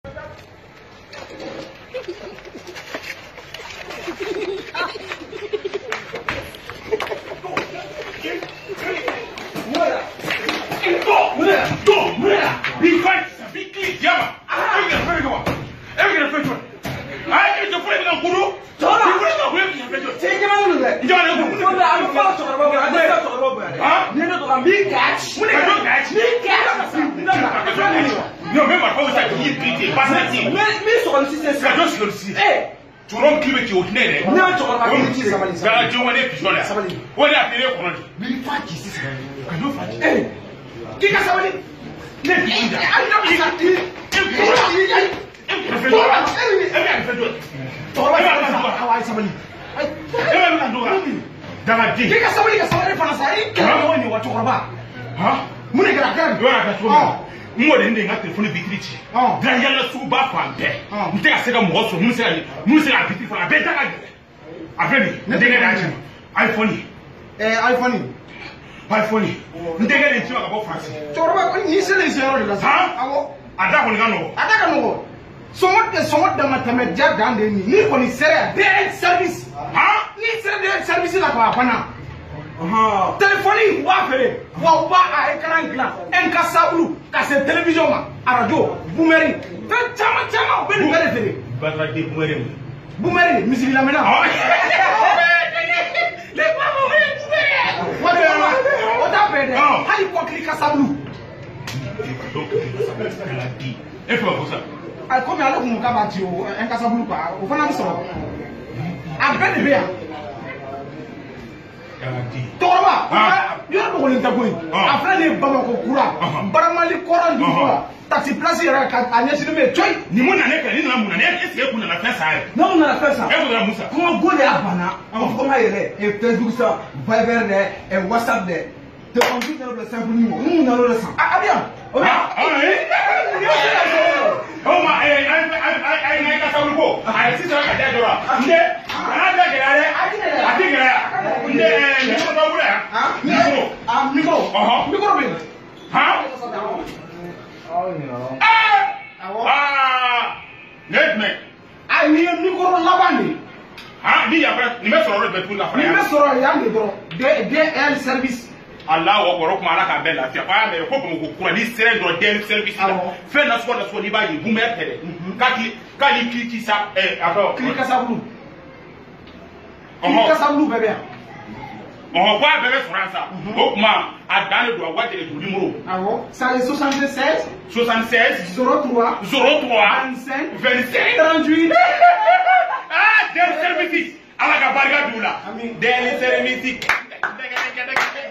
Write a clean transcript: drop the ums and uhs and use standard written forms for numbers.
Tu ron kibe ki otne ne na to ba ki sabali ga jo woni pijola sabali woni afire ko non mi fa ki si ka do fa ki ka sabali ne ai na bi ka ti Mwode nde nga telefone bikirichi. Dra yalla su ba pampe. Nte ka sega mo so, mu se abiti fala be taka. Afeni, ndenge na achi. iPhone. iPhone. Ndenge le ntiwa ka bo France. Choroba ko ni se le zero de la. Awo. Ada ko ngano. Ada ka no. Somot da matame jada nde ni ko ni sere direct service. Ni sere direct service la ko apana. Téléphone wa fere wa ba a écran glas en kasablu ka se télévision ma radio boomering te chama ben bele fere badra de boomering musique la mena le pas boomering wa ta pede hali ko kli kasablu e fa ko sa ay ko mi ala ko ka ba ti o en kasablu pa o fana mi so a ben be ya Toroba, yɔrɔ dogolen tɛ koyi. A filɛ nin ye Bamakɔ kura. Baramali kɔrɔ du fɔ. Taxi place yɛrɛ ka a ɲɛsin bɛ coyi. Nin mun nana kɛ, nin nana mun na? Est-ce que e kun nana fɛn san yɛrɛ? Ne kun nana fɛn san. E kun nana mun san? Kɔngɔ go de y'a banna. Kɔngɔ yɛrɛ Facebook san, Viber dɛ, WhatsApp dɛ. Téléphone bi nana bila simple numéro. Mun nana o de san. A bien. O bien. O ma ay na ka sabu ko. Ay sisan ka da dora. Nde, ana da gɛlɛya dɛ. A ti gɛlɛya. Nde, ni ko dɔ bolo yan. Micro. Micro bɛ yen. Ne jumɛn? A nin ye micro laban de. Ni yafa nin bɛ sɔrɔ o de bɛ tun ka fara yan. Nin bɛ sɔrɔ yan de dɔrɔn. DL service. Allah wa kɔrɔ kuma ala ka bɛɛ lafiya. Fa y'a mɛn ko Bamakɔ kura ni sera dɔrɔn DL service la. Fɛn nasugu n'i b'a ye boomers tɛ dɛ. K'ali kiki sa kili kasabulu. Kili kasabulu bɛɛ bɛ yan. Ko a bɛɛ bɛ sɔrɔ yan sa. O kuma a dan de don a waati de don numéro. Awɔ. Ça est 76. 76. 03. 25. 38. DL service. Ala ka barika d'u la. DL service.